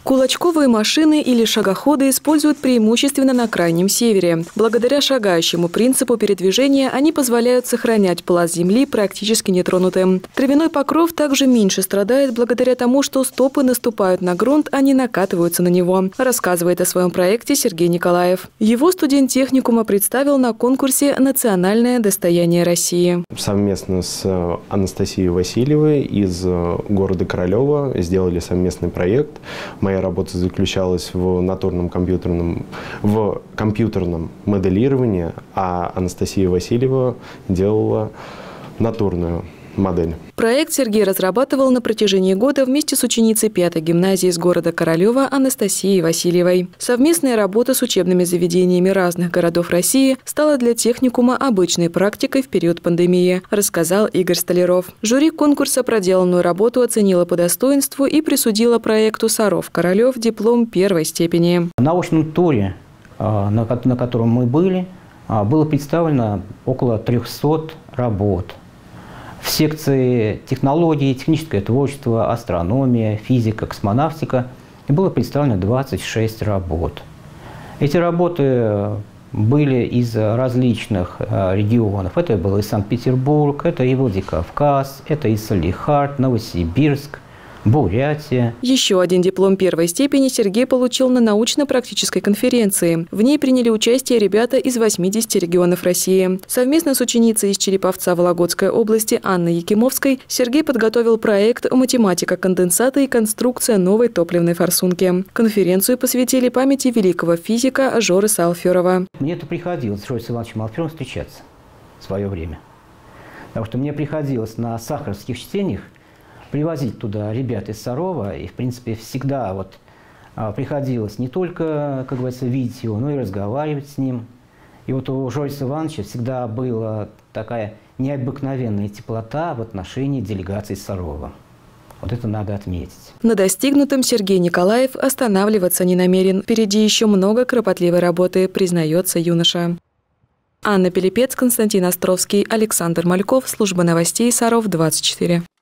Кулачковые машины или шагоходы используют преимущественно на Крайнем Севере. Благодаря шагающему принципу передвижения они позволяют сохранять пласт земли практически нетронутым. Травяной покров также меньше страдает благодаря тому, что стопы наступают на грунт, а не накатываются на него, рассказывает о своем проекте Сергей Николаев. Его студент техникума представил на конкурсе «Национальное достояние России». Совместно с Анастасией Васильевой из города Королева сделали совместный проект. Моя работа заключалась в компьютерном моделировании, а Анастасия Васильева делала натурную модель. Проект Сергей разрабатывал на протяжении года вместе с ученицей 5-й гимназии из города Королева Анастасией Васильевой. Совместная работа с учебными заведениями разных городов России стала для техникума обычной практикой в период пандемии, рассказал Игорь Столяров. Жюри конкурса проделанную работу оценило по достоинству и присудило проекту Саров-Королев диплом 1-й степени. В научном туре, на котором мы были, было представлено около 300 работ. В секции технологии, техническое творчество, астрономия, физика, космонавтика было представлено 26 работ. Эти работы были из различных регионов. Это был и Санкт-Петербург, это и Владикавказ, это и Салехард, Новосибирск, Бурятия. Еще один диплом 1-й степени Сергей получил на научно-практической конференции. В ней приняли участие ребята из 80 регионов России. Совместно с ученицей из Череповца Вологодской области Анной Якимовской Сергей подготовил проект «Математика конденсата и конструкция новой топливной форсунки». Конференцию посвятили памяти великого физика Жораса Алферова. Мне это приходилось с Жорасом Ивановичем Алферовым встречаться в свое время. Потому что мне приходилось на сахаровских чтениях привозить туда ребят из Сарова, и, в принципе, всегда приходилось не только, как говорится, видеть его, но и разговаривать с ним. И вот у Жораса Ивановича всегда была такая необыкновенная теплота в отношении делегации Сарова. Вот это надо отметить. На достигнутом Сергей Николаев останавливаться не намерен. Впереди еще много кропотливой работы, признается юноша. Анна Пилипец, Константин Островский, Александр Мальков, служба новостей Саров 24.